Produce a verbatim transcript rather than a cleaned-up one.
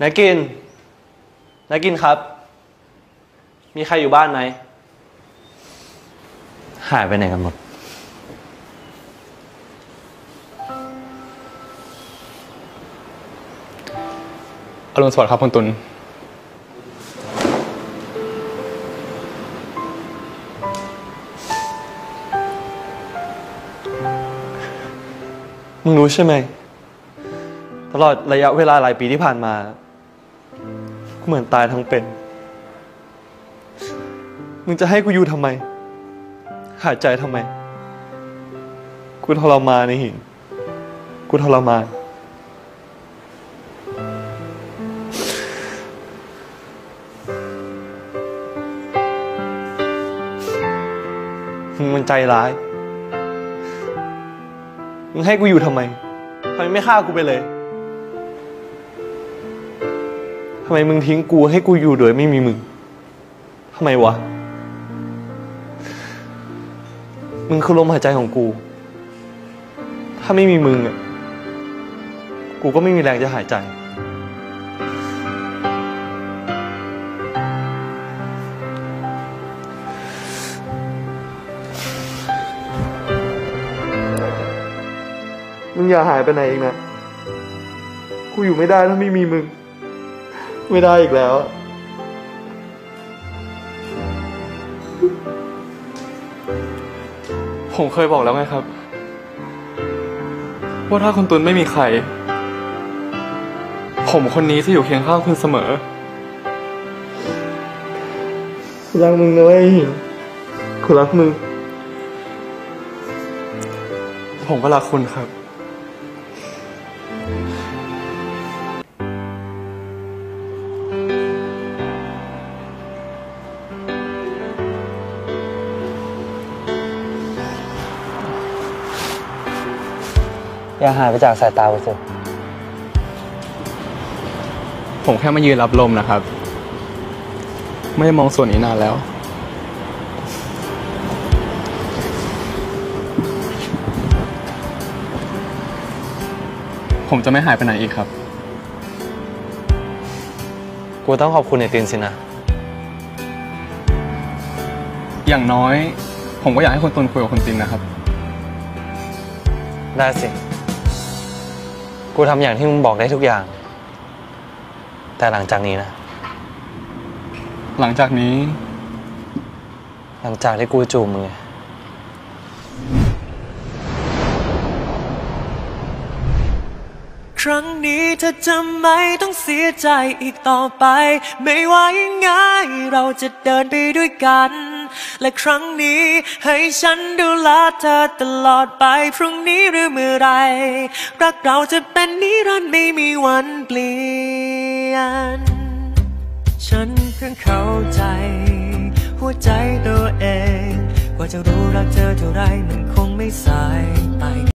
นายกินนายกินครับมีใครอยู่บ้านไหมหายไปไหนกันหมดอรุณสวัสดิ์ครับคุณตุลมึงรู้ใช่ไหมตลอดระยะเวลาหลายปีที่ผ่านมากูเหมือนตายทั้งเป็นมึงจะให้กูอยู่ทำไมหายใจทำไมกูทรมานในหินกูทรมานมึงมันใจร้ายมึงให้กูอยู่ทำไมทำไมไม่ฆ่ากูไปเลยทำไมมึงทิ้งกูให้กูอยู่โดยไม่มีมึงทำไมวะมึงคือลมหายใจของกูถ้าไม่มีมึงอ่ะกูก็ไม่มีแรงจะหายใจมึงอย่าหายไปไหนอีกนะกูอยู่ไม่ได้ถ้าไม่มีมึงไม่ได้อีกแล้วผมเคยบอกแล้วไงครับว่าถ้าคุณตุลไม่มีใครผมคนนี้จะอยู่เคียงข้างคุณเสมอกูรักมึงนะเว้ยกูรักมึงผมก็รักคุณครับอย่าหายไปจากสายตากูสิผมแค่มายืนรับลมนะครับ ไม่ได้มองส่วนนี้นานแล้ว ผมจะไม่หายไปไหนอีกครับกูต้องขอบคุณไอ้ตินสินะอย่างน้อย ผมก็อยากให้คุณตุลคุยกับคุณตินนะครับได้สิกูทำอย่างที่มึงบอกได้ทุกอย่างแต่หลังจากนี้นะหลังจากนี้หลังจากที่กูจูบมึงครั้งนี้เธอจะไม่ต้องเสียใจอีกต่อไปไม่ว่ายังไงเราจะเดินไปด้วยกันและครั้งนี้ให้ฉันดูแลเธอตลอดไปพรุ่งนี้หรือเมื่อไรรักเราจะเป็นนิรันดร์ไม่มีวันเปลี่ยนฉันเพิ่งเข้าใจหัวใจตัวเองกว่าจะรู้รักเธอเท่าไรมันคงไม่สายไป